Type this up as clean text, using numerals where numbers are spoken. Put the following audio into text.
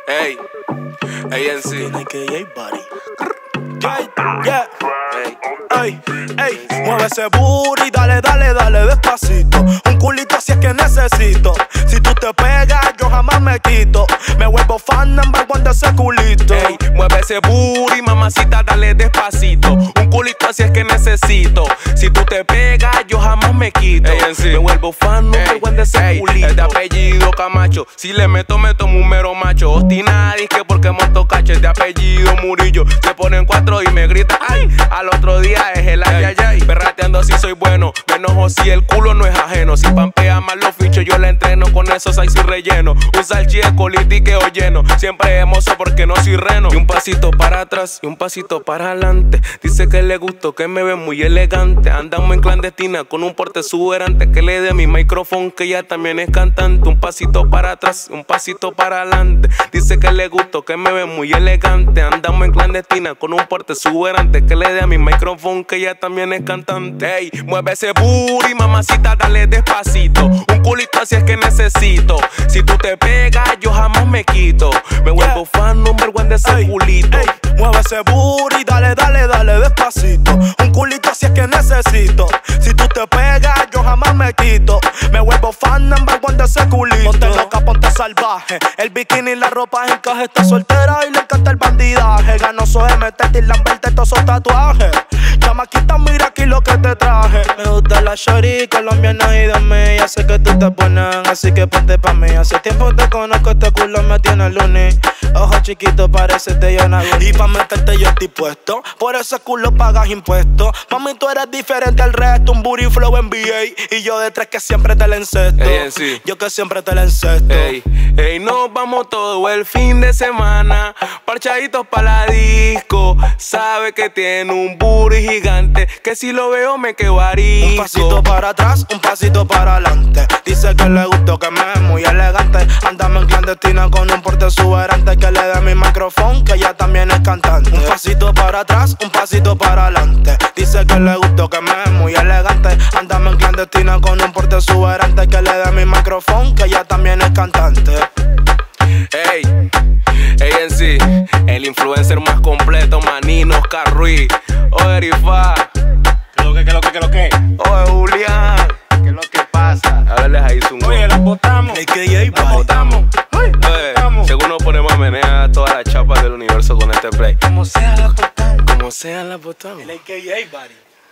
Ey, ANC. Yeah. Ey, ey, mueve ese booty, dale, dale, dale despacito. Un culito así es que necesito. Si tú te pegas, yo jamás me quito. Me vuelvo fan number one de ese culito. Ey, mueve ese booty, mamacita, dale despacito. Un culito así es que necesito. Si tú te pegas, yo jamás me quito. Me vuelvo fan number one de ese culito. Es de apellido Camacho. Si le meto un mero macho. Ostinadis que porque monto cacho. Es de apellido Murillo. Se ponen cuatro y me grita ay. Al otro día es el ay, ay, ay. Perrateando si soy bueno. Me enojo si el culo no es ajeno. Si pampea mal los fichos, yo le entreno. Con esos hay su relleno. Un salchi de colitiqueo lleno. Siempre hermoso porque no soy reno. Y un pasito para atrás y un pasito para adelante. Dice que le gustó, que me ve muy elegante. Andamos en clandestina con un porte exuberante. Que le dé mi micrófono, que ella también es cantante. Un pasito para atrás, un pasito para adelante. Dice que le gustó, que me ve muy elegante. Andamos en clandestina con un porte exuberante. Que le dé a mi micrófono, que ella también es cantante. Ey, mueve ese booty, mamacita, dale despacito. Un culito así es que necesito. Si tú te pegas, yo jamás me quito. Me vuelvo fan number one de ese culito. Ey, mueve ese booty, dale, dale, dale despacito. Un culito así es que necesito. Si tú te pegas, yo jamás me quito. Me vuelvo fan number one de ese culito. Ponte loca, ponte salvaje. El bikini y la ropa encaje. Está soltera y le encanta el bandidaje. Ganoso de meterte y lamberte todos esos tatuajes. Chamaquita, mira aquí lo que te traje. Me gusta la shorty colombiana y de mí. Ya sé que tú te pones, así que ponte pa' mí. Hace tiempo te conozco, este culo me tiene lunes. Ojo chiquito, parece de Jonah. Y pa' meterte yo estoy puesto. Por ese culo pagas impuestos. Mami, tú eres diferente al resto. Un booty flow NBA. Y yo detrás que siempre te la encesto. Sí. Yo que siempre te la encesto. Ey, ey, nos vamos todo el fin de semana. Parchaditos pa' la disco. Sabe que tiene un booty gigante. Que si lo veo me quedo arisco. Un pasito para atrás, un pasito para adelante. Dice que le gustó, que me ve muy elegante. Andamos en clandestina con un porte exuberante. Que le dé mi micrófono, que ella también es cantante. Un pasito para atrás, un pasito para adelante. Dice que le gustó, que me ve muy elegante. Andamos en clandestina con un porte exuberante. Que le dé mi micrófono, que ella también es cantante. Ey, ANC, el influencer más completo, Manino, Oscar Ruiz. Oye, Rifa. ¿Qué lo que? Oye, Julián. ¿Qué es lo que pasa? A verles ahí su Oye, las botamos. AKA Botamos. Oye, según nos ponemos a menear todas las chapas del universo con este play. Como sea, las botamos. Como sean las botamos. AKA Body.